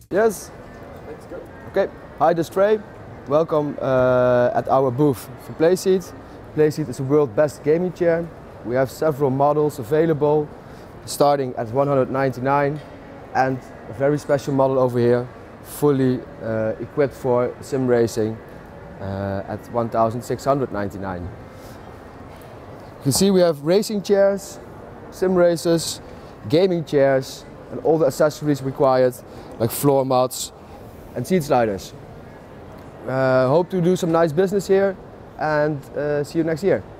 Yes. Let's go. Okay. Hi, this is Trey. Welcome at our booth for Playseat. Playseat is the world's best gaming chair. We have several models available, starting at 199, and a very special model over here, fully equipped for sim racing at 1,699. You can see we have racing chairs, sim racers, gaming chairs, and all the accessories required, like floor mats and seat sliders. Hope to do some nice business here, and see you next year.